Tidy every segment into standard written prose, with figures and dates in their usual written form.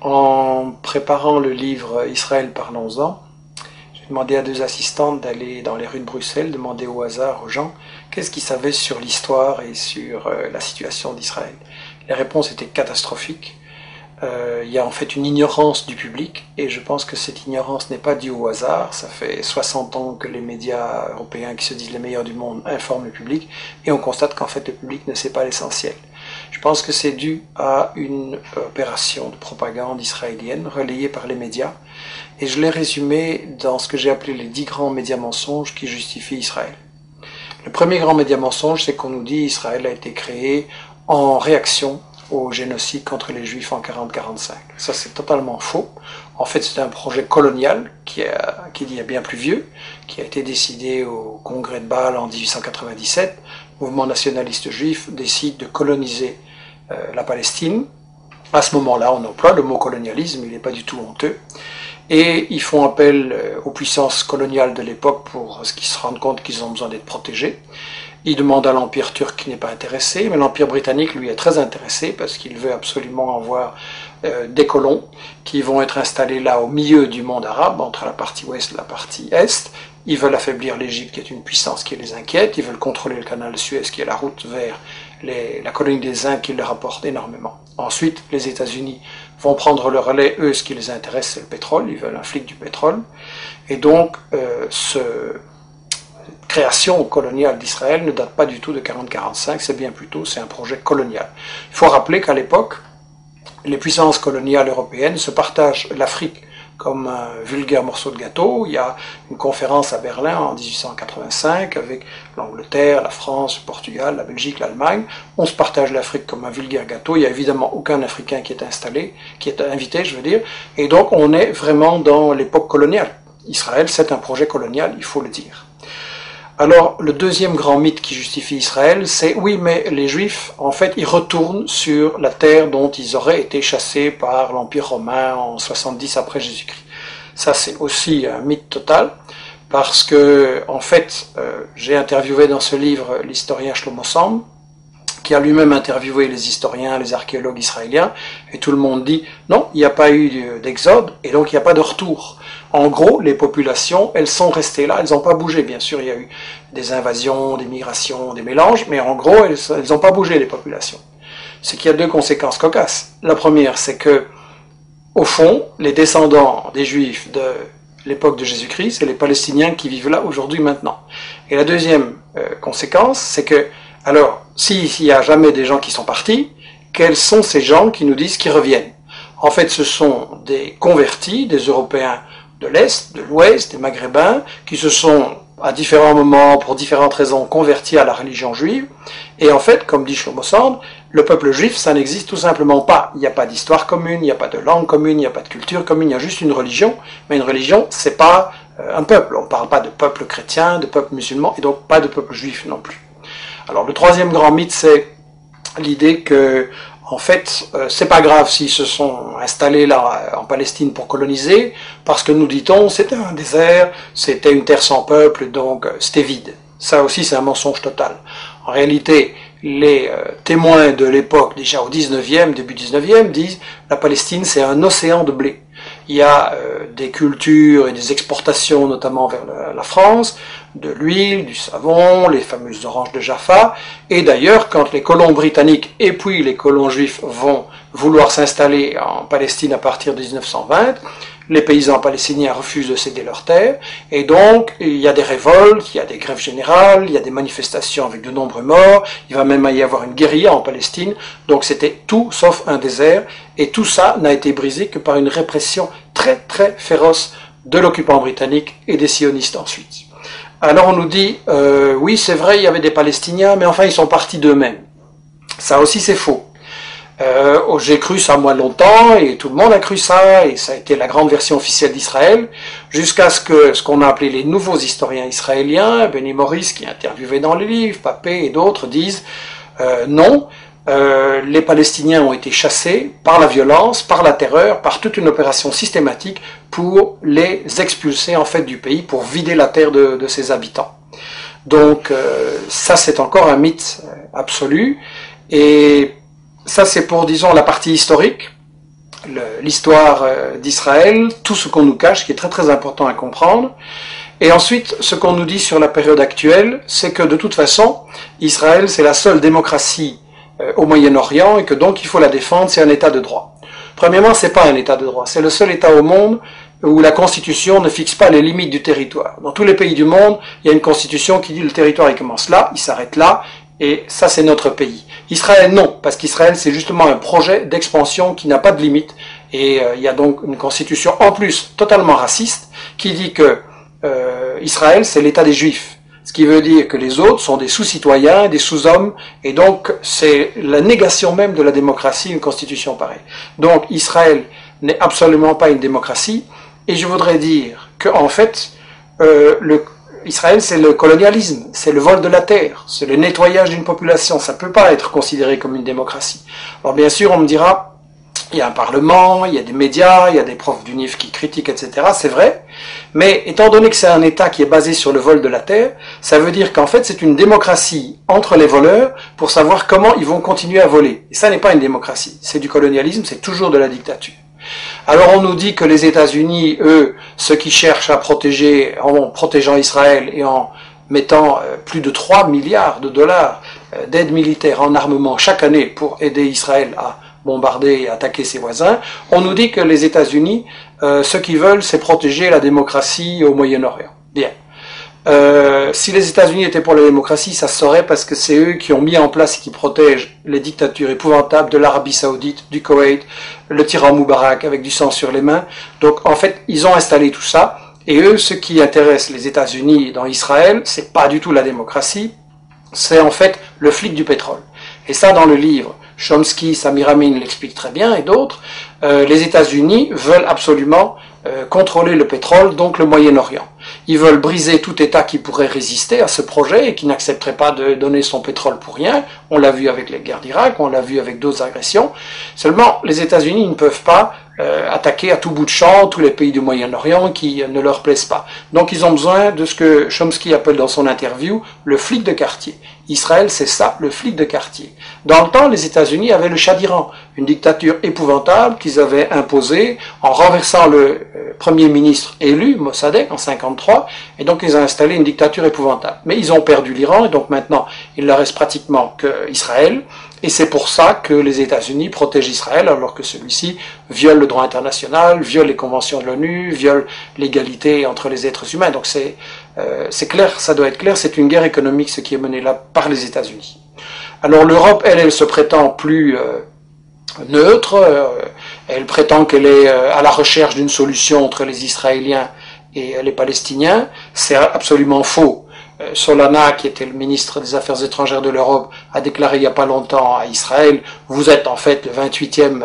En préparant le livre Israël, parlons-en, j'ai demandé à 2 assistantes d'aller dans les rues de Bruxelles, demander au hasard aux gens qu'est-ce qu'ils savaient sur l'histoire et sur la situation d'Israël. Les réponses étaient catastrophiques. Il y a en fait une ignorance du public, et je pense que cette ignorance n'est pas due au hasard. Ça fait 60 ans que les médias européens, qui se disent les meilleurs du monde, informent le public, et on constate qu'en fait le public ne sait pas l'essentiel. Je pense que c'est dû à une opération de propagande israélienne relayée par les médias, et je l'ai résumé dans ce que j'ai appelé les 10 grands médias mensonges qui justifient Israël. Le premier grand média mensonge, c'est qu'on nous dit Israël a été créé en réaction au génocide contre les Juifs en 40-45. Ça, c'est totalement faux. En fait, c'est un projet colonial qui est bien plus vieux, qui a été décidé au congrès de Bâle en 1897. Le mouvement nationaliste juif décide de coloniser la Palestine. À ce moment-là, on emploie le mot colonialisme, il n'est pas du tout honteux. Et ils font appel aux puissances coloniales de l'époque pour qu'ils se rendent compte qu'ils ont besoin d'être protégés. Ils demandent à l'Empire turc qui n'est pas intéressé, mais l'Empire britannique, lui, est très intéressé parce qu'il veut absolument avoir des colons qui vont être installés là au milieu du monde arabe, entre la partie ouest et la partie est. Ils veulent affaiblir l'Égypte, qui est une puissance qui les inquiète. Ils veulent contrôler le canal de Suez, qui est la route vers la colonie des Indes, qui leur apporte énormément. Ensuite, les États-Unis vont prendre le relais. Eux, ce qui les intéresse, c'est le pétrole. Ils veulent un flic du pétrole. Et donc, cette création coloniale d'Israël ne date pas du tout de 40-45, c'est bien plus tôt, c'est un projet colonial. Il faut rappeler qu'à l'époque, les puissances coloniales européennes se partagent l'Afrique comme un vulgaire morceau de gâteau. Il y a une conférence à Berlin en 1885 avec l'Angleterre, la France, le Portugal, la Belgique, l'Allemagne. On se partage l'Afrique comme un vulgaire gâteau. Il n'y a évidemment aucun Africain qui est installé, qui est invité, je veux dire. Et donc on est vraiment dans l'époque coloniale. Israël, c'est un projet colonial, il faut le dire. Alors, le deuxième grand mythe qui justifie Israël, c'est oui, mais les Juifs, en fait, ils retournent sur la terre dont ils auraient été chassés par l'Empire romain en 70 après Jésus-Christ. Ça, c'est aussi un mythe total, parce que, en fait, j'ai interviewé dans ce livre l'historien Shlomo Sand, qui a lui-même interviewé les historiens, les archéologues israéliens, et tout le monde dit non, il n'y a pas eu d'exode, et donc il n'y a pas de retour. En gros, les populations, elles sont restées là, elles n'ont pas bougé. Bien sûr, il y a eu des invasions, des migrations, des mélanges, mais en gros, elles n'ont pas bougé, les populations. C'est qu'il y a 2 conséquences cocasses. La première, c'est que, au fond, les descendants des Juifs de l'époque de Jésus-Christ, c'est les Palestiniens qui vivent là aujourd'hui, maintenant. Et la deuxième conséquence, c'est que, alors, s'il n'y a jamais des gens qui sont partis, quels sont ces gens qui nous disent qu'ils reviennent? En fait, ce sont des convertis, des Européens de l'Est, de l'Ouest, des Maghrébins, qui se sont, à différents moments, pour différentes raisons, convertis à la religion juive. Et en fait, comme dit Shlomo Sand, le peuple juif, ça n'existe tout simplement pas. Il n'y a pas d'histoire commune, il n'y a pas de langue commune, il n'y a pas de culture commune, il y a juste une religion. Mais une religion, c'est pas un peuple. On ne parle pas de peuple chrétien, de peuple musulman, et donc pas de peuple juif non plus. Alors, le troisième grand mythe, c'est l'idée que, en fait, c'est pas grave s'ils se sont installés là en Palestine pour coloniser, parce que nous dit-on, c'était un désert, c'était une terre sans peuple, donc c'était vide. Ça aussi, c'est un mensonge total. En réalité, les témoins de l'époque, déjà au 19e, début 19e, disent la Palestine, c'est un océan de blé. Il y a des cultures et des exportations, notamment vers la France, de l'huile, du savon, les fameuses oranges de Jaffa. Et d'ailleurs, quand les colons britanniques et puis les colons juifs vont vouloir s'installer en Palestine à partir de 1920, les paysans palestiniens refusent de céder leurs terres, et donc il y a des révoltes, il y a des grèves générales, il y a des manifestations avec de nombreux morts, il va même y avoir une guérilla en Palestine, donc c'était tout sauf un désert, et tout ça n'a été brisé que par une répression très très féroce de l'occupant britannique et des sionistes ensuite. Alors on nous dit, oui c'est vrai, il y avait des Palestiniens, mais enfin ils sont partis d'eux-mêmes. Ça aussi c'est faux. J'ai cru ça moi longtemps, et tout le monde a cru ça, et ça a été la grande version officielle d'Israël, jusqu'à ce qu'on a appelé les nouveaux historiens israéliens, Benny Morris qui est interviewé dans les livres, Papé et d'autres disent non, les Palestiniens ont été chassés par la violence, par la terreur, par toute une opération systématique pour les expulser en fait du pays, pour vider la terre de ses habitants. Donc ça c'est encore un mythe absolu, et ça c'est pour, disons, la partie historique. l'histoire d'Israël, tout ce qu'on nous cache, qui est très très important à comprendre. Et ensuite, ce qu'on nous dit sur la période actuelle, c'est que de toute façon, Israël, c'est la seule démocratie au Moyen-Orient et que donc il faut la défendre, c'est un État de droit. Premièrement, c'est pas un État de droit, c'est le seul État au monde où la Constitution ne fixe pas les limites du territoire. Dans tous les pays du monde, il y a une Constitution qui dit le territoire il commence là, il s'arrête là, et ça c'est notre pays. Israël non, parce qu'Israël c'est justement un projet d'expansion qui n'a pas de limite, et il y a donc une Constitution en plus totalement raciste qui dit que Israël c'est l'État des Juifs. Ce qui veut dire que les autres sont des sous-citoyens, des sous-hommes, et donc c'est la négation même de la démocratie, une constitution pareille. Donc Israël n'est absolument pas une démocratie, et je voudrais dire que en fait, Israël c'est le colonialisme, c'est le vol de la terre, c'est le nettoyage d'une population, ça ne peut pas être considéré comme une démocratie. Alors bien sûr, on me dira, il y a un parlement, il y a des médias, il y a des profs d'UNIF qui critiquent, etc. C'est vrai, mais étant donné que c'est un État qui est basé sur le vol de la terre, ça veut dire qu'en fait c'est une démocratie entre les voleurs pour savoir comment ils vont continuer à voler. Et ça n'est pas une démocratie, c'est du colonialisme, c'est toujours de la dictature. Alors on nous dit que les États-Unis, eux, ceux qui cherchent à protéger, en protégeant Israël et en mettant plus de 3 milliards de dollars d'aide militaire en armement chaque année pour aider Israël à bombarder et attaquer ses voisins, on nous dit que les États-Unis, ce qu'ils veulent, c'est protéger la démocratie au Moyen-Orient. Bien. Si les États-Unis étaient pour la démocratie, ça se saurait parce que c'est eux qui ont mis en place et qui protègent les dictatures épouvantables de l'Arabie Saoudite, du Koweït, le tyran Moubarak avec du sang sur les mains. Donc en fait, ils ont installé tout ça. Et eux, ce qui intéresse les États-Unis dans Israël, c'est pas du tout la démocratie, c'est en fait le flic du pétrole. Et ça, dans le livre, Chomsky, Samir Amin l'explique très bien, et d'autres, les États-Unis veulent absolument contrôler le pétrole, donc le Moyen-Orient. Ils veulent briser tout État qui pourrait résister à ce projet et qui n'accepterait pas de donner son pétrole pour rien. On l'a vu avec les guerres d'Irak, on l'a vu avec d'autres agressions. Seulement, les États-Unis ne peuvent pas attaquer à tout bout de champ tous les pays du Moyen-Orient qui ne leur plaisent pas. Donc ils ont besoin de ce que Chomsky appelle dans son interview le flic de quartier. Israël, c'est ça, le flic de quartier. Dans le temps, les États-Unis avaient le Shah d'Iran, une dictature épouvantable qu'ils avaient imposée en renversant le premier ministre élu, Mossadegh, en 1953, et donc ils ont installé une dictature épouvantable. Mais ils ont perdu l'Iran, et donc maintenant, il ne reste pratiquement qu'Israël, et c'est pour ça que les États-Unis protègent Israël, alors que celui-ci viole le droit international, viole les conventions de l'ONU, viole l'égalité entre les êtres humains. Donc c'est clair, ça doit être clair, c'est une guerre économique ce qui est mené là par les États-Unis. Alors l'Europe, elle se prétend plus neutre, elle prétend qu'elle est à la recherche d'une solution entre les Israéliens et les Palestiniens. C'est absolument faux. Solana, qui était le ministre des Affaires étrangères de l'Europe, a déclaré il n'y a pas longtemps à Israël, vous êtes en fait le 28e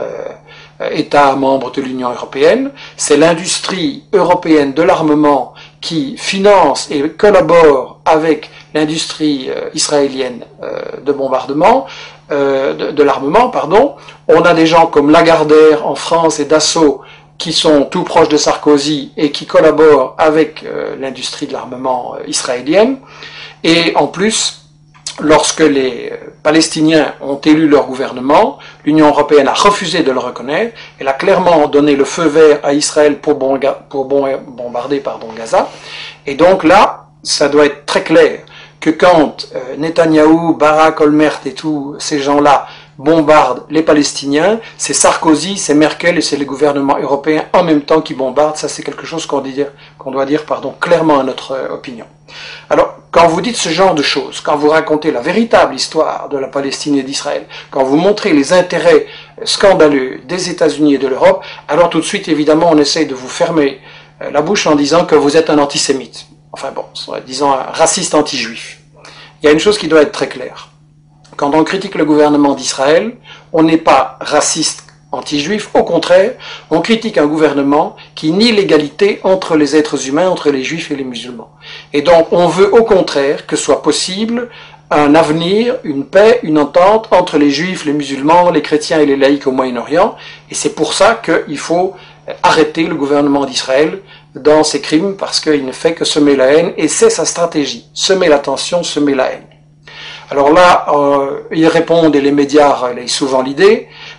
État membre de l'Union européenne. C'est l'industrie européenne de l'armement qui finance et collabore avec l'industrie israélienne de bombardement, de l'armement, pardon. On a des gens comme Lagardère en France et Dassault qui sont tout proches de Sarkozy et qui collaborent avec l'industrie de l'armament israélienne. Et en plus, lorsque les Palestiniens ont élu leur gouvernement, l'Union européenne a refusé de le reconnaître. Elle a clairement donné le feu vert à Israël pour bombarder Gaza. Et donc là, ça doit être très clair que quand Netanyahou, Barak, Olmert et tous ces gens-là bombardent les Palestiniens, c'est Sarkozy, c'est Merkel et c'est les gouvernements européens en même temps qui bombardent. Ça, c'est quelque chose qu'on doit dire clairement à notre opinion. Alors, quand vous dites ce genre de choses, quand vous racontez la véritable histoire de la Palestine et d'Israël, quand vous montrez les intérêts scandaleux des États-Unis et de l'Europe, alors tout de suite, évidemment, on essaye de vous fermer la bouche en disant que vous êtes un antisémite. Enfin bon, disons un raciste anti-juif. Il y a une chose qui doit être très claire. Quand on critique le gouvernement d'Israël, on n'est pas raciste anti-juif, au contraire, on critique un gouvernement qui nie l'égalité entre les êtres humains, entre les juifs et les musulmans. Et donc on veut au contraire que soit possible un avenir, une paix, une entente entre les juifs, les musulmans, les chrétiens et les laïcs au Moyen-Orient, et c'est pour ça qu'il faut arrêter le gouvernement d'Israël dans ses crimes, parce qu'il ne fait que semer la haine, et c'est sa stratégie, semer la tension, semer la haine. Alors là, ils répondent, et les médias relayent souvent l'idée,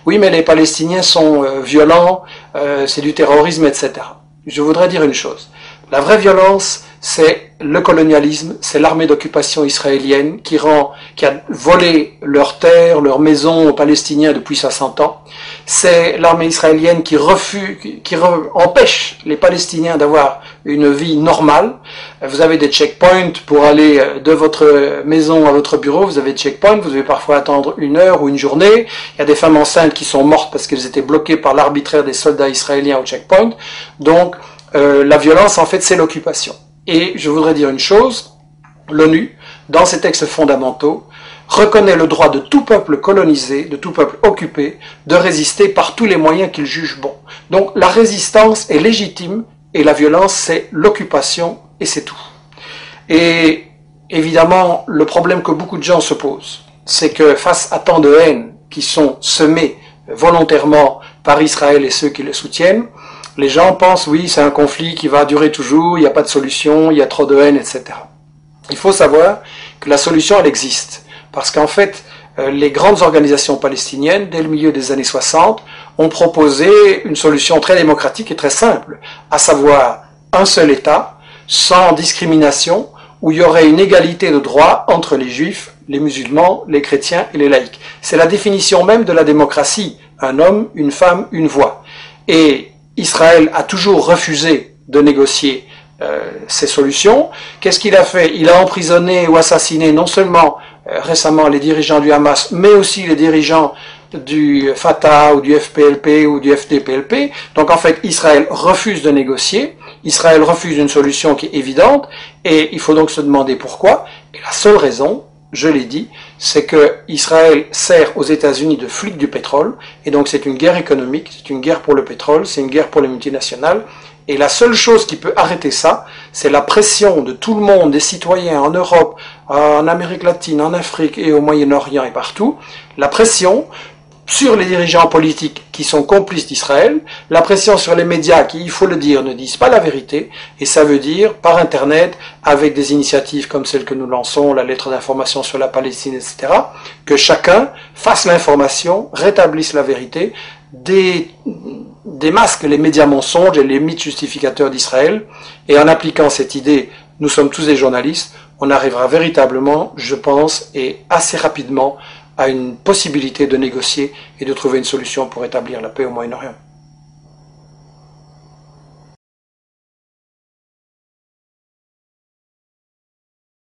oui, mais les Palestiniens sont violents, c'est du terrorisme, etc. Je voudrais dire une chose. La vraie violence, c'est le colonialisme, c'est l'armée d'occupation israélienne qui a volé leurs terres, leurs maisons aux Palestiniens depuis 60 ans. C'est l'armée israélienne qui empêche les Palestiniens d'avoir une vie normale. Vous avez des checkpoints pour aller de votre maison à votre bureau, vous avez des checkpoints, vous devez parfois attendre 1 heure ou une journée. Il y a des femmes enceintes qui sont mortes parce qu'elles étaient bloquées par l'arbitraire des soldats israéliens au checkpoint. Donc, la violence, en fait, c'est l'occupation. Et je voudrais dire une chose, l'ONU, dans ses textes fondamentaux, reconnaît le droit de tout peuple colonisé, de tout peuple occupé, de résister par tous les moyens qu'il juge bons. Donc la résistance est légitime et la violence, c'est l'occupation et c'est tout. Et évidemment, le problème que beaucoup de gens se posent, c'est que face à tant de haine qui sont semées volontairement par Israël et ceux qui le soutiennent, les gens pensent, oui, c'est un conflit qui va durer toujours, il n'y a pas de solution, il y a trop de haine, etc. Il faut savoir que la solution, elle existe. Parce qu'en fait, les grandes organisations palestiniennes, dès le milieu des années 60, ont proposé une solution très démocratique et très simple, à savoir un seul État, sans discrimination, où il y aurait une égalité de droits entre les juifs, les musulmans, les chrétiens et les laïcs. C'est la définition même de la démocratie, un homme, une femme, une voix. Et Israël a toujours refusé de négocier ces solutions. Qu'est-ce qu'il a fait? Il a emprisonné ou assassiné non seulement récemment les dirigeants du Hamas, mais aussi les dirigeants du Fatah ou du FPLP ou du FDPLP. Donc en fait, Israël refuse de négocier, Israël refuse une solution qui est évidente, et il faut donc se demander pourquoi. Et la seule raison, je l'ai dit, c'est que Israël sert aux États-Unis de flic du pétrole, et donc c'est une guerre économique, c'est une guerre pour le pétrole, c'est une guerre pour les multinationales, et la seule chose qui peut arrêter ça, c'est la pression de tout le monde, des citoyens en Europe, en Amérique latine, en Afrique et au Moyen-Orient et partout, la pression sur les dirigeants politiques qui sont complices d'Israël, la pression sur les médias qui, il faut le dire, ne disent pas la vérité, et ça veut dire, par Internet, avec des initiatives comme celle que nous lançons, la lettre d'information sur la Palestine, etc., que chacun fasse l'information, rétablisse la vérité, démasque les médias mensonges et les mythes justificateurs d'Israël, et en appliquant cette idée, nous sommes tous des journalistes, on arrivera véritablement, je pense, et assez rapidement, à une possibilité de négocier et de trouver une solution pour établir la paix au Moyen-Orient.